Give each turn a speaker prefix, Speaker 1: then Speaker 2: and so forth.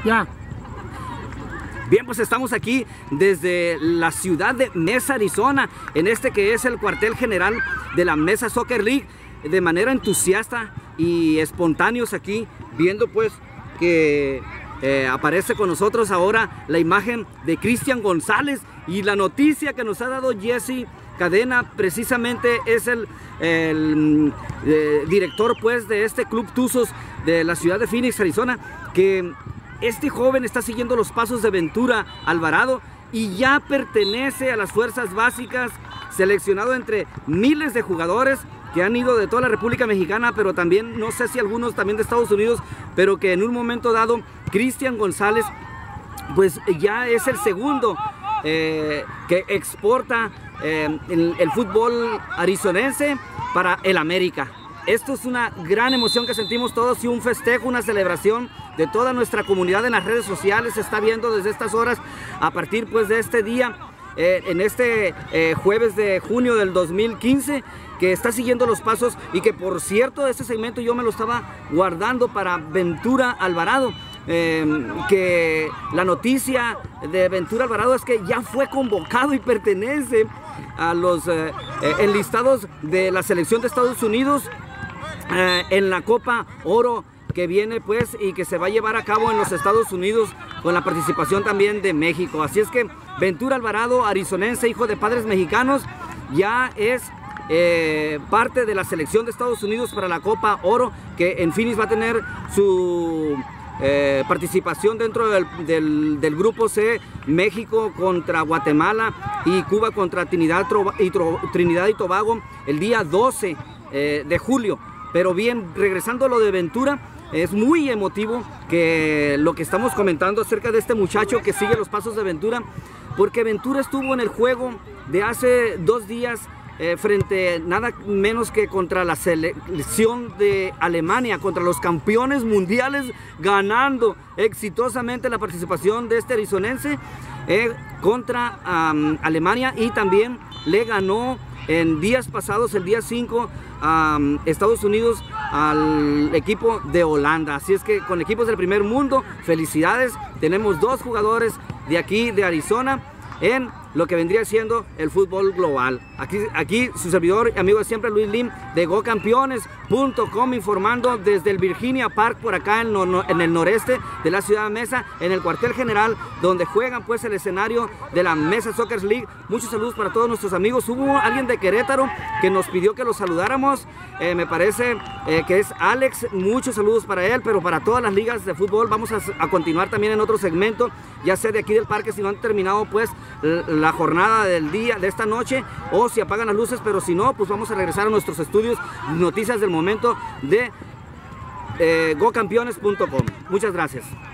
Speaker 1: Ya.
Speaker 2: Bien, pues estamos aquí desde la ciudad de Mesa, Arizona, en este que es el cuartel general de la Mesa Soccer League, de manera entusiasta y espontáneos aquí, viendo pues que aparece con nosotros ahora la imagen de Cristian González, y la noticia que nos ha dado Jesse Cadena precisamente es el director pues de este Club Tuzos de la ciudad de Phoenix, Arizona, que este joven está siguiendo los pasos de Ventura Alvarado y ya pertenece a las fuerzas básicas, seleccionado entre miles de jugadores que han ido de toda la República Mexicana, pero también, no sé si algunos también de Estados Unidos, pero que en un momento dado, Cristian González, pues ya es el segundo que exporta el fútbol arizonense para el América. Esto es una gran emoción que sentimos todos y un festejo, una celebración de toda nuestra comunidad en las redes sociales. Se está viendo desde estas horas, a partir pues de este día, en este jueves de junio del 2015, que está siguiendo los pasos, y que por cierto este segmento yo me lo estaba guardando para Ventura Alvarado. Que la noticia de Ventura Alvarado es que ya fue convocado y pertenece a los enlistados de la selección de Estados Unidos en la Copa Oro que viene pues y que se va a llevar a cabo en los Estados Unidos, con la participación también de México. Así es que Ventura Alvarado, arizonense, hijo de padres mexicanos, ya es parte de la selección de Estados Unidos para la Copa Oro, que en Phoenix va a tener su participación dentro del grupo C, México contra Guatemala y Cuba contra Trinidad y Tobago el día 12 de julio. Pero bien, regresando a lo de Ventura, es muy emotivo que lo que estamos comentando acerca de este muchacho que sigue los pasos de Ventura, porque Ventura estuvo en el juego de hace 2 días frente nada menos que contra la selección de Alemania, contra los campeones mundiales, ganando exitosamente la participación de este arizonense contra Alemania, y también le ganó en días pasados, el día 5, a Estados Unidos, al equipo de Holanda. Así es que con equipos del primer mundo, felicidades. Tenemos 2 jugadores de aquí de Arizona en lo que vendría siendo el fútbol global. Aquí su servidor y amigo de siempre, Luis Lim, de GoCampeones.com, informando desde el Virginia Park, por acá en el noreste de la ciudad de Mesa, en el cuartel general, donde juegan pues el escenario de la Mesa Soccer League. Muchos saludos para todos nuestros amigos. Hubo alguien de Querétaro que nos pidió que lo saludáramos, me parece que es Alex. Muchos saludos para él, pero para todas las ligas de fútbol. Vamos a continuar también en otro segmento, ya sea de aquí del parque, si no han terminado pues la jornada del día, de esta noche, o si apagan las luces, pero si no, pues vamos a regresar a nuestros estudios, noticias del momento de GoCampeones.com. Muchas gracias.